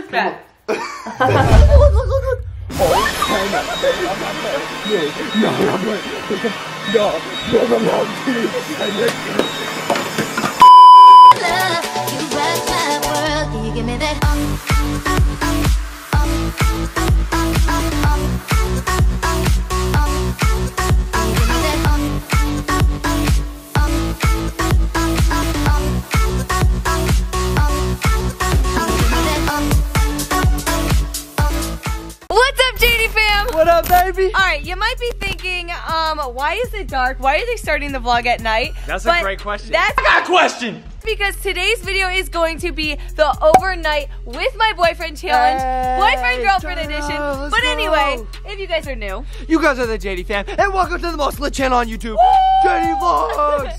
Bad. Look. Oh, I'm not playing. No, I'm not playing. No, I'm not playing. You rock my world. Can you give me that? What up, baby? All right, you might be thinking, why is it dark? Why are they starting the vlog at night? That's a great question. I got a question. Because today's video is going to be the overnight with my boyfriend challenge, boyfriend-girlfriend edition. But anyway, if you guys are new, you guys are the JD fam, and welcome to the most lit channel on YouTube, JD Vlogs.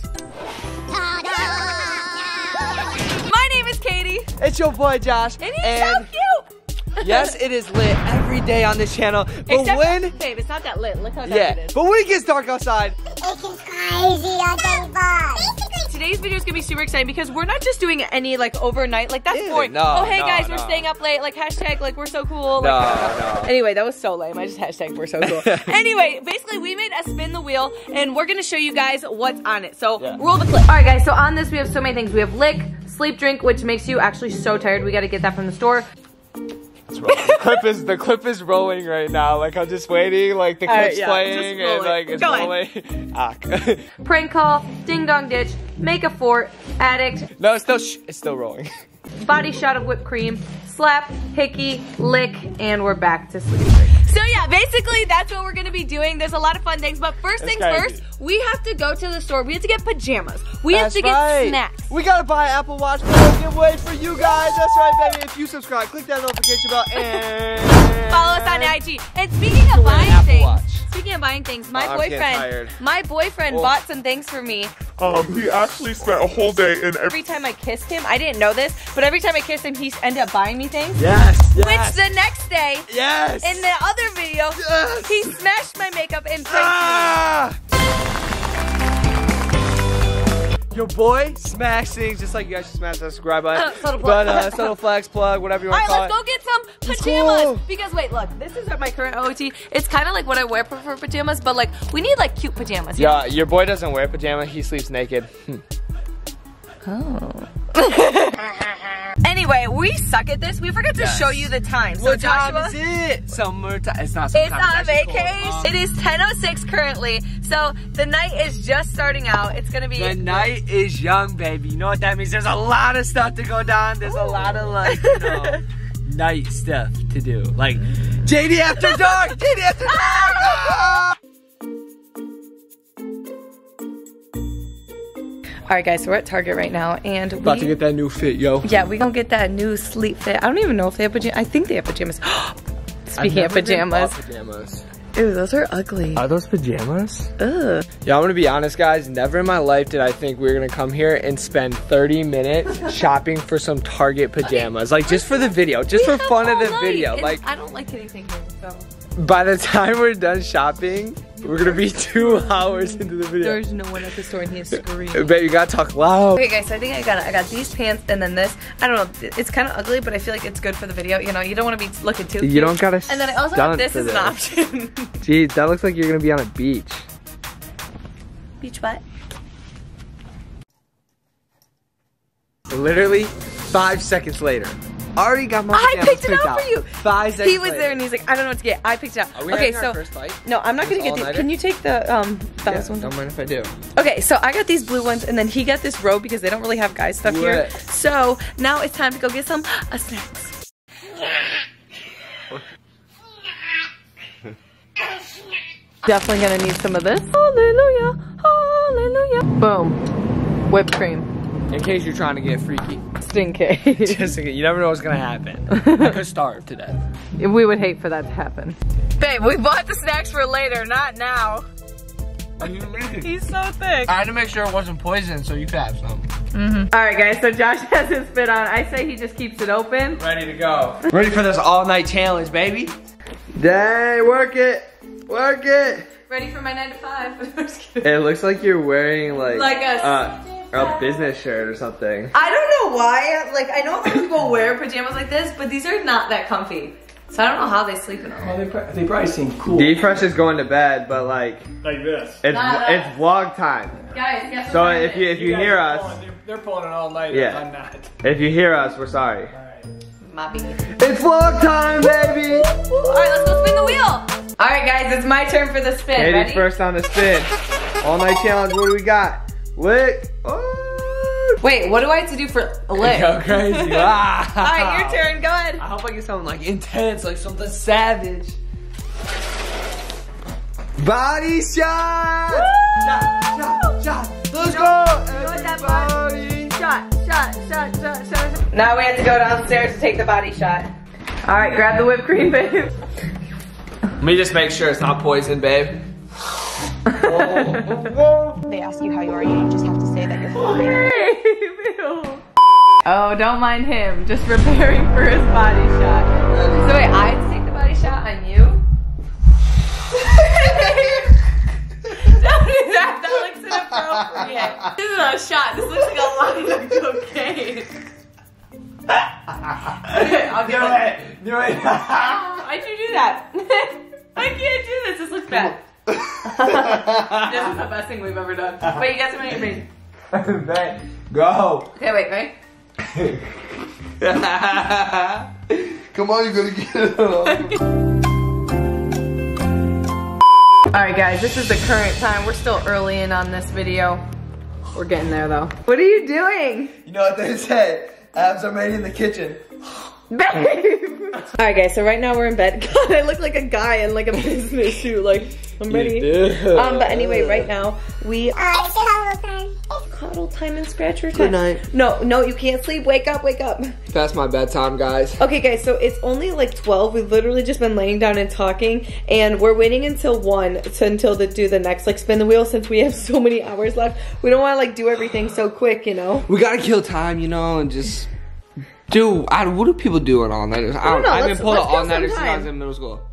My name is Katie. It's your boy Josh, And he's so cute. Yes, it is lit every day on this channel. But babe, it's not that lit. Look how dark it is. But when it gets dark outside, It's crazy on JD Vlogs. Today's video is gonna be super exciting because we're not just doing any like overnight. Like that's boring. No, oh hey no, guys, no. we're staying up late. Like hashtag like we're so cool. No, like, no. Anyway, that was so lame. I just hashtagged we're so cool. Anyway, basically we made a spin the wheel and we're gonna show you guys what's on it. So roll the clip. All right, guys. So on this we have so many things. We have lick, sleep drink, which makes you actually so tired. We got to get that from the store. the clip is rolling right now. Like I'm just waiting. Like the clip's playing and like it's rolling. Prank call, ding dong ditch, make a fort, addict. No, it's still rolling. Body shot of whipped cream, slap, hickey, lick, and we're back to sleep. So yeah, basically that's what we're gonna be doing. There's a lot of fun things, but first things first, we have to go to the store. We have to get pajamas. We have to get snacks. We gotta buy an Apple Watch for a giveaway for you guys. That's right, baby. If you subscribe, click that notification bell and follow us on IG. And speaking of buying things, my boyfriend bought some things for me. He actually spent a whole day in every time I kissed him. I didn't know this, but every time I kissed him, he ended up buying me things. Yes. Which the next day, in the other video, he smashed my makeup and pranked me. Your boy smash things just like you guys should smash that subscribe button. Subtle flex plug, whatever you want to call it. Alright, let's go get some pajamas. Because wait, look, this is my current OOT. It's kind of like what I wear for pajamas, but like we need like cute pajamas. Yeah, your boy doesn't wear pajamas. He sleeps naked. Oh. Anyway, we suck at this. We forgot to show you the time. So what Joshua, time is it? Summertime. It's not it's summertime. on vacation. It is 10:06 currently. So the night is just starting out. It's gonna be. The night is young, baby. You know what that means? There's a lot of stuff to go down. There's a lot of like, you know, night stuff to do. Like JD After Dark. JD After Dark. Ah! All right, guys, so we're at Target right now, and about to get that new fit, yo. Yeah, we gonna get that new sleep fit. I don't even know if they have pajamas. I think they have pajamas. Speaking of pajamas. Ew, those are ugly. Are those pajamas? Ugh. Yeah, I'm gonna be honest, guys. Never in my life did I think we were gonna come here and spend 30 minutes shopping for some Target pajamas. Like, just for the video. Just for fun of the video. Like, I don't like anything here, so. By the time we're done shopping, we're gonna be 2 hours into the video. There's no one at the store and he's screaming. Bet you gotta talk loud. Okay, guys, so I think I got these pants and then this. I don't know, it's kind of ugly, but I feel like it's good for the video. You know, you don't want to be looking too cute. You don't gotta. And then I also have this as an option. Geez, that looks like you're gonna be on a beach. Beach what? Literally 5 seconds later. Already got my I picked it out for you. 5 seconds He was there and he's like, I don't know what to get. I picked it out. Are we okay, having our first fight? No, I'm not gonna get these. Can you take the fellas ones? Don't mind if I do. Okay, so I got these blue ones and then he got this robe because they don't really have guy stuff here. So now it's time to go get some snacks. Definitely gonna need some of this. Hallelujah, hallelujah. Boom, whipped cream. In case you're trying to get freaky. Just in case. Just in case. You never know what's gonna happen. I could starve to death. We would hate for that to happen. Babe, we bought the snacks for later, not now. What do you mean? He's so thick. I had to make sure it wasn't poison so you could have some. All right, guys, so Josh has his fit on. I say he just keeps it open. Ready to go. Ready for this all-night challenge, baby. Dang, work it. Work it. Ready for my 9 to 5. It looks like you're wearing like a a business shirt or something. I don't know why. Like, I know some people wear pajamas like this, but these are not that comfy. So I don't know how they sleep in them. Oh, they probably seem cool. D-Fresh is going to bed, but like this. it's vlog time. Guys, guess So what if you hear us, They're pulling it all night. Yeah. I'm not. if you hear us, we're sorry. Mobby. It's vlog time, baby. Alright, let's go spin the wheel. Alright guys, it's my turn for the spin. Katie's Ready? first on the spin. All night challenge. What do we got? Lick. Oh. Wait, what do I have to do for a lick? Go crazy. Alright, your turn. Go ahead. I hope I get something like intense, like something savage. Body shot! Shot. Let's go! Everybody. Shot. Now we have to go downstairs to take the body shot. Alright, grab the whipped cream, babe. Let me just make sure it's not poison, babe. They ask you how you are, you just have to say that you're fine. Oh, don't mind him. Just preparing for his body shot. So wait, I have to take the body shot on you? Don't do that. That looks inappropriate. This is a shot. This looks like a line of cocaine. I'll do it. Do it. Why'd you do that? I can't do this. This looks bad. This is the best thing we've ever done. Wait, you got some on your face. Go. Okay, wait, right? Come on, you gotta get it on. Alright guys, this is the current time. We're still early in on this video. We're getting there though. What are you doing? You know what they say? Abs are made in the kitchen. Babe! Alright guys, so right now we're in bed. God, I look like a guy in like a business suit. Like, I'm ready. But anyway, right now, we are cuddle time and scratcher time. Good night. No, you can't sleep. Wake up. Past my bedtime, guys. Okay guys, so it's only like 12. We've literally just been laying down and talking, and we're waiting until 1 to do the next like spin the wheel, since we have so many hours left. We don't want to like do everything so quick, you know? We gotta kill time, you know, and just do. What do people do on all-nighters? I don't know. I haven't pulled an all-nighter since I was in middle school.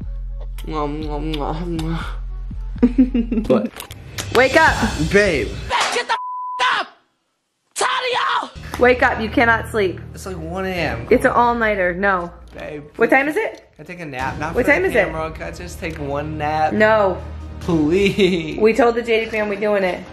But Wake up! babe, Wake up, you cannot sleep. it's like 1 a.m. It's an all-nighter, no. Babe, What time is it? can I take a nap? Not What for time the is it? camera. Can I just take one nap? No. Please. We told the JD fam we're doing it.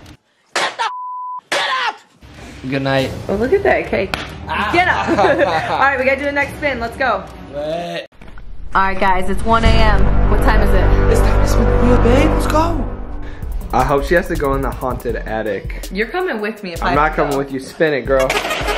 Good night. Oh, look at that cake. Get up! Alright, we gotta do the next spin, let's go. What? Alright guys, it's 1 a.m. What time is it? It's time to spin the wheel, babe. Let's go. I hope she has to go in the haunted attic. You're coming with me if I'm not coming with you. Spin it, girl.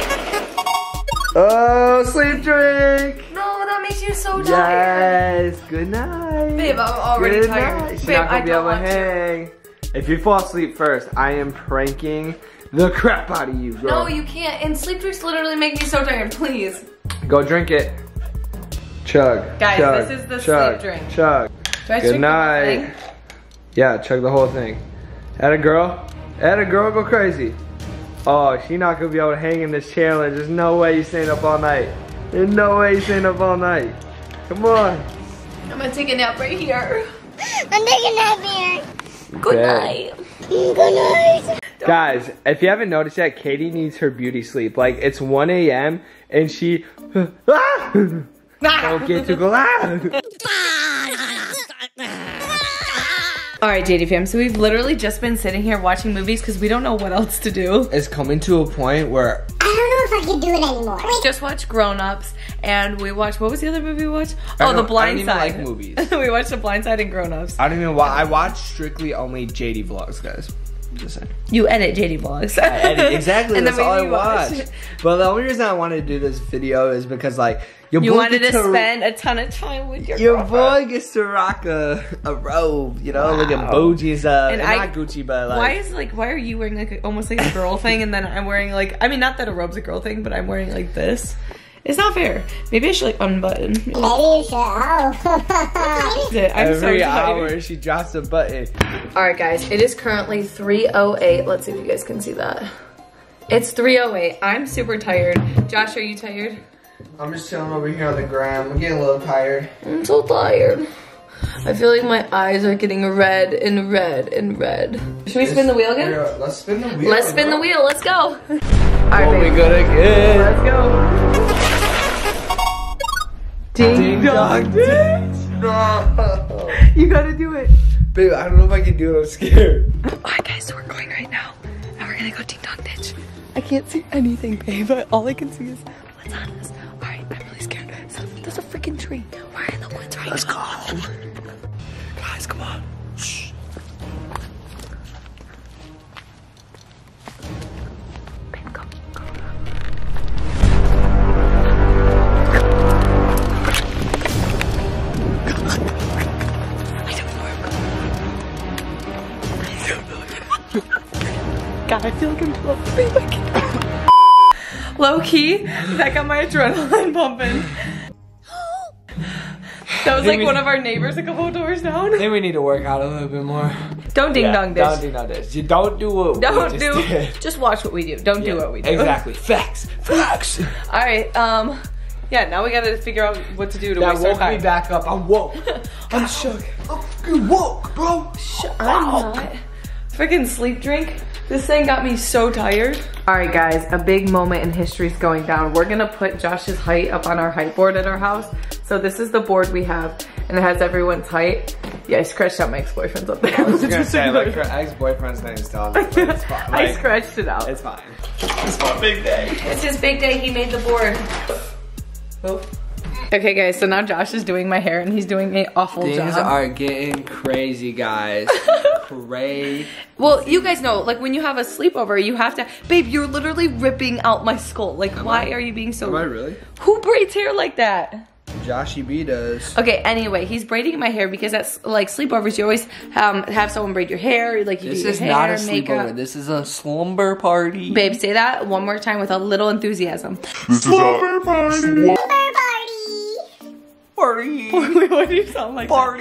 Oh, sleep drink. No, that makes you so tired. Yes. Good night. Babe, I'm already Good tired. night. She's Babe, not gonna I be don't able to want to. hang. If you fall asleep first, I am pranking the crap out of you, girl. No, you can't. And sleep drinks literally make me so tired. Please. Go drink it. Chug. Guys, chug, this is the chug, sleep drink. Chug. Do I Good drink the whole night. thing? Yeah, chug the whole thing. Atta girl. Atta girl, go crazy. Oh, she not gonna be able to hang in this challenge. There's no way you're staying up all night. There's no way you're staying up all night. Come on. I'm gonna take a nap right here. I'm taking a nap here. Good Bed. night. Good night. Guys, if you haven't noticed yet, Katie needs her beauty sleep. Like, it's 1 a.m. and she don't get to go out. Alright, JD fam, so we've literally just been sitting here watching movies because we don't know what else to do. It's coming to a point where I don't know if I can do it anymore. Just watched Grown Ups, and we watched, what was the other movie we watched? I Oh, The don't Blind even Side. like movies. We watched The Blind Side and Grown Ups. I don't even watch. I watch strictly only JD vlogs, guys. Just saying. You edit JD vlogs. I edit, exactly. And That's then all I we watch. watch. But the only reason I wanted to do this video is because, like, your You boy wanted to gets spend a ton of time with your Your girlfriend. boy gets to rock a robe, you know, looking Boogie's And not Gucci, but like. Why are you wearing like almost like a girl thing, and then I'm wearing like, I mean, not that a robe's a girl thing, but I'm wearing like this. It's not fair. Maybe I should like unbutton. Maybe you should. Oh. I'm so Every tired. hour she drops a button. Alright guys, it is currently 3:08. Let's see if you guys can see that. It's 3:08. I'm super tired. Josh, are you tired? I'm just chilling over here on the ground. I'm getting a little tired. I'm so tired. I feel like my eyes are getting red and red and red. Should we spin the wheel again? Yeah, let's spin the wheel. Let's spin the wheel. Let's go. All right, What we babe. gonna get? Let's go. Ding dong ditch. No. You gotta do it. Babe, I don't know if I can do it. I'm scared. Alright guys, so we're going right now. And we're gonna go ding dong ditch. I can't see anything, babe, but all I can see is what's on us. Alright, I'm really scared. So, there's a freaking tree. We're in the woods right now. Let's go. Guys, come on. Shh. Babe, go. God, I feel like I'm too low key, that got my adrenaline pumping. That was like one of our neighbors a couple of doors down. I think we need to work out a little bit more. Don't ding dong ditch. Don't ding dong ditch. You don't do what Don't we do. just did. Just watch what we do. Don't do what we do. Exactly. Facts. Facts. All right. Yeah. Now we gotta figure out what to do to That waste our woke me time. back up. I'm woke. I'm shook. I'm fucking woke, bro. I'm not. Freaking sleep drink. This thing got me so tired. All right, guys, a big moment in history is going down. We're gonna put Josh's height up on our height board at our house. So this is the board we have, and it has everyone's height. Yeah, I scratched out my ex-boyfriend's up there. I was gonna say, like, her ex-boyfriend's name's Tom. But it's fine. I Like, scratched it out. it's fine. It's my big day. It's his big day. He made the board. Oh. Okay, guys, so now Josh is doing my hair, and he's doing an awful Things job. are getting crazy, guys. Crazy. Well, you guys know, like when you have a sleepover, you have to, babe, you're literally ripping out my skull. Like, why are you being so? Am I really? Who braids hair like that? Joshy B does. Okay, anyway, he's braiding my hair because that's like sleepovers. You always have someone braid your hair, like you This do your is hair, not a makeup. sleepover. This is a slumber party. Babe, say that one more time with a little enthusiasm. Slumber party. Party. Wait, what do you sound like? Party.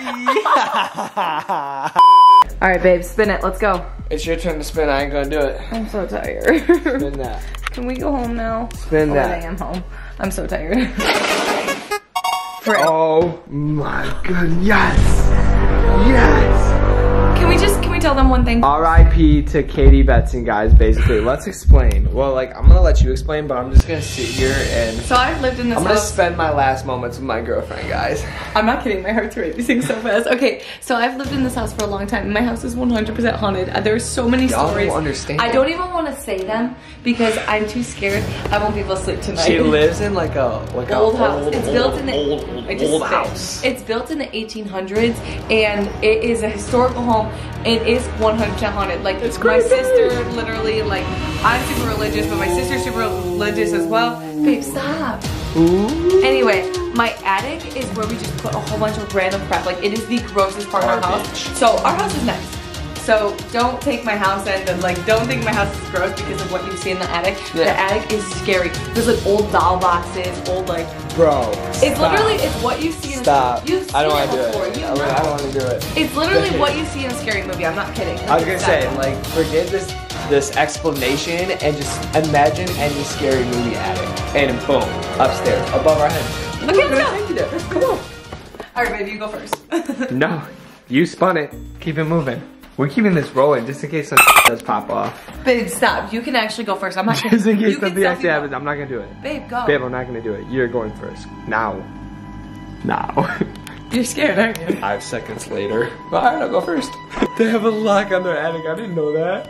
All right, babe, spin it. Let's go. It's your turn to spin. I ain't gonna do it. I'm so tired. Spin that. Can we go home now? Spin Oh, that. I am home. I'm so tired. Frick. Oh my god, yes! Yes! Can we tell them one thing? R.I.P. to Katie Betson, guys, basically. Let's explain. Well, like, I'm gonna let you explain, but I'm just gonna sit here and So I've lived in this I'm gonna house. spend my last moments with my girlfriend, guys. I'm not kidding, my heart's racing so fast. Okay, so I've lived in this house for a long time, and my house is 100% haunted. There's so many Y'all stories. don't understand. I don't even want to say them because I'm too scared. I won't be able to sleep tonight. She lives in like a old house. It's built in the I just old spit. house. It's built in the 1800s, and it is a historical home. It is 100% haunted. Like my crazy. sister, literally, like I'm super religious, but my sister's super religious as well. Babe, stop. Ooh. Anyway, my attic is where we just put a whole bunch of random crap. Like, it is the grossest part of our house. So, our house is nice. So, don't take my house and like, don't think my house is gross because of what you see in the attic. The Yeah. attic is scary. There's like old doll boxes, old like, Bro. it's literally, it's what you see in Stop. You've I don't seen want to do before. it. You I know. don't want to do it. It's literally what you see in a scary movie. I'm not kidding. I was gonna say, like, forget this explanation and just imagine any scary movie attic. And boom, upstairs, above our heads. Look at that. Come on. All right, baby, you go first. No, you spun it. Keep it moving. We're keeping this rolling just in case something does pop off. Babe, stop. You can actually go first. I'm not kidding. Just in You case can something stop actually me happens, I'm not gonna do it. Babe, go. Babe, I'm not gonna do it. You're going first. Now. Now. You're scared, aren't you? 5 seconds later. Alright, I'll go first. They have a lock on their attic. I didn't know that.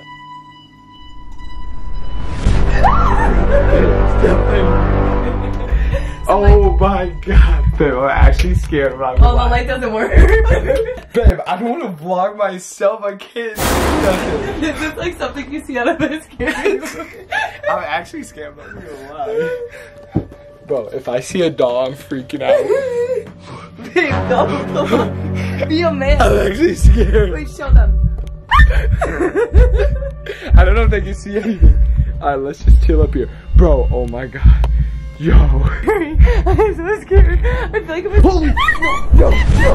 Oh my god. Babe, I'm actually scared. I'm not gonna Oh, the lie. light doesn't work. Babe, I don't want to vlog myself. I can't see nothing. Is this like something you see out of a scary movie? I'm actually scared. I'm not gonna lie. Bro, if I see a doll, I'm freaking out. Babe, go. Be a man. I'm actually scared. Wait, show them. I don't know if they can see anything. Alright, let's just chill up here. Bro, oh my god. Yo. I'm so scared. I feel like I'm Holy. No.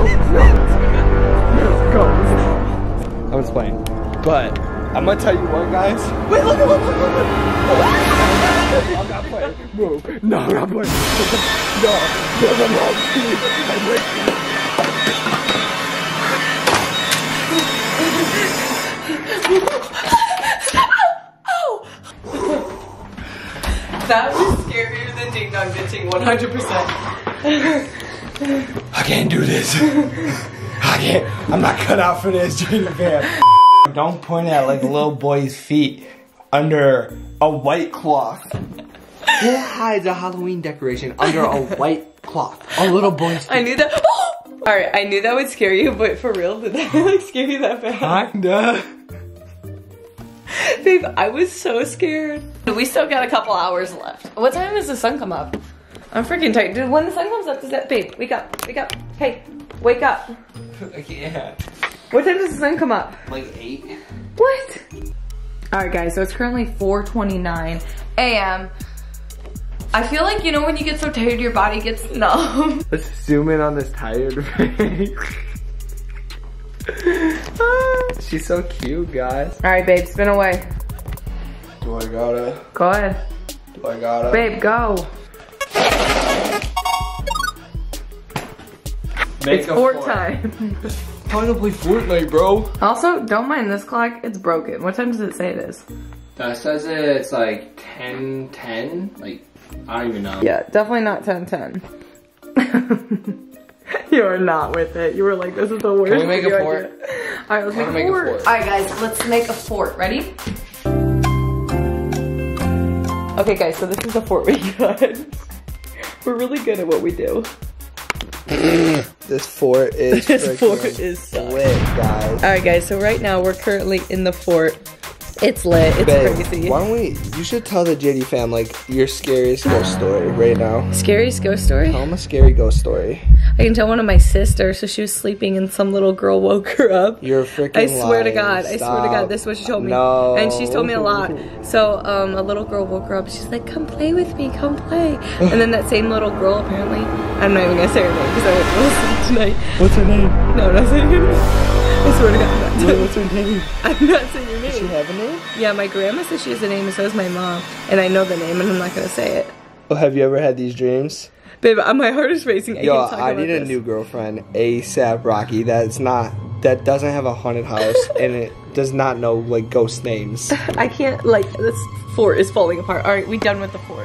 Let's go. I'm just playing. But, I'm gonna tell you what, guys. Wait, look. I'm not playing. Move. No, I'm not playing. No. I'm not playing. That was scarier than Ding Dong Ditching, 100%. I can't do this. I can't. I'm not cut out for this, JD Fam. Don't point at like little boy's feet under a white cloth. Who hides a Halloween decoration under a white cloth? A little boy's feet. I knew that. Alright, I knew that would scare you, but for real, did that like scare you that bad? Kinda. Babe, I was so scared. We still got a couple hours left. What time does the sun come up? I'm freaking tired. Dude, when the sun comes up, does that, babe, wake up, wake up. Hey, wake up. I can't. What time does the sun come up? Like 8. What? Alright guys, so it's currently 4:29 a.m. I feel like, you know when you get so tired your body gets numb? Let's zoom in on this tired face. She's so cute, guys. Alright babe, spin away. Do I gotta? Go ahead. Do I gotta? Babe, go. Make It's a fort fort. time. Time to play Fortnite, bro. Also, don't mind this clock, it's broken. What time does it say it is? That says it's like 10:10. Like, I don't even know. Yeah, definitely not 10:10. You are not with it. You were like, this is the worst. Can we make a video fort? idea. Alright, let's make a make a fort. fort. Alright guys, let's make a fort. Ready? Okay guys, so this is the fort we got. We're really good at what we do. This fort is This fort is lit, guys. Alright guys, so right now we're currently in the fort. It's lit, it's Babe, crazy. why don't we, you should tell the JD fam like your scariest ghost story right now. Scariest ghost story? Tell them a scary ghost story. I can tell one of my sisters, so she was sleeping and some little girl woke her up. You're freaking I swear to lying. God, I swear to God, this is what she told me. No. And she's told me a lot. So, a little girl woke her up, she's like, come play with me, come play. And then that same little girl, apparently, I'm not even gonna say her name, because I won't listen tonight. What's her name? No, I'm not saying her name. I swear to God, I'm not saying What's her name? I'm not saying her Does she name. have a name? Yeah, my grandma says she has a name, and so does my mom. And I know the name, and I'm not gonna say it. Well, have you ever had these dreams? Babe, my heart is racing. I Yo, can't talk I about need a this. new girlfriend ASAP, Rocky. That doesn't have a haunted house and it does not know like ghost names. I can't, like, this fort is falling apart. Alright, we done with the fort.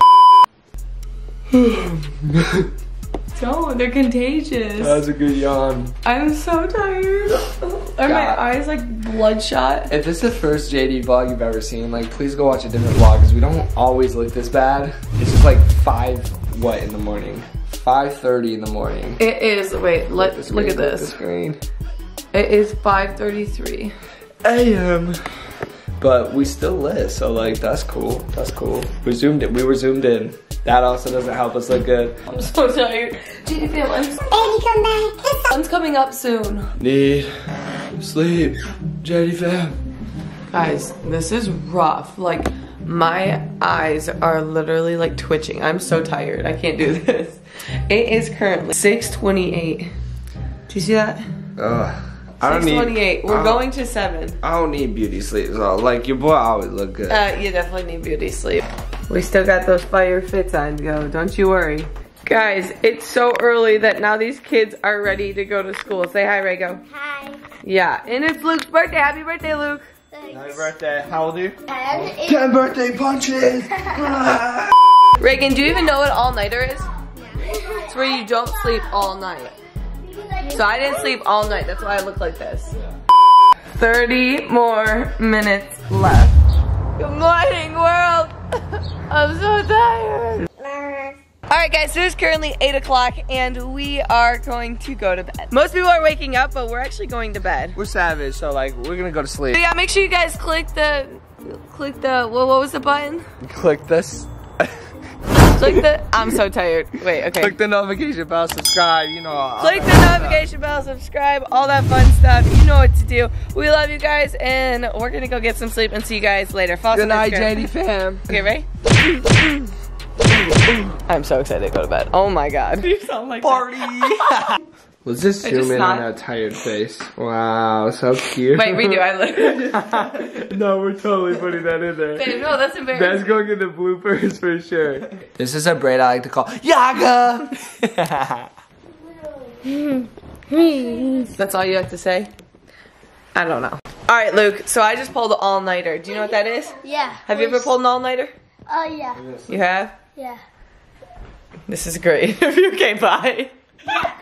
Don't, they're contagious. That was a good yawn. I'm so tired. Are my eyes like bloodshot? If this is the first JD vlog you've ever seen, like please go watch a different vlog because we don't always look this bad. It's just like 5:00 in the morning? 5:30 in the morning. It is, wait, look at The this. screen. It is 5:33 AM. But we still lit, so like that's cool. That's cool. We were zoomed in. That also doesn't help us look good. I'm so tired. JD fam, Baby, come back. sun's coming up soon. Need sleep. JD fam. Guys, this is rough. Like, my eyes are literally like twitching. I'm so tired. I can't do this. It is currently 6:28. Do you see that? I don't need. 6:28. We're going to 7. I don't need beauty sleep. So like your boy always look good. You definitely need beauty sleep. We still got those fire fits on go. Don't you worry. Guys, it's so early that now these kids are ready to go to school. Say hi, Rego. Hi. Yeah, and it's Luke's birthday. Happy birthday, Luke. Happy birthday. How old are you? And 10 birthday punches. Reagan, do you even know what all-nighter is? It's where you don't sleep all night. So I didn't sleep all night. That's why I look like this. 30 more minutes left. Good morning, world. I'm so tired. Alright guys, so it's currently 8 o'clock and we are going to go to bed. Most people are waking up, but we're actually going to bed. We're savage, so like we're gonna go to sleep. So yeah, make sure you guys click the, what was the button? Click this. Click the, I'm so tired. Wait, okay. Click the notification bell, subscribe, you know. Click the notification bell, subscribe, all that fun stuff. You know what to do. We love you guys, and we're gonna go get some sleep and see you guys later. Fall Good night, asleep. JD fam. Okay, ready? I'm so excited to go to bed. Oh my god. You sound like Party. Let's just I zoom just in not- on that tired face. Wow, so cute. Wait, redo. I literally. No, we're totally putting that in there. Babe, no, that's embarrassing. That's going in the bloopers for sure. This is a braid I like to call Yaga. That's all you have to say? I don't know. Alright, Luke, so I just pulled an all-nighter. Do you know what that is? yeah. Have you ever pulled an all-nighter? Oh, yeah. You have? Yeah. This is great. Okay, bye.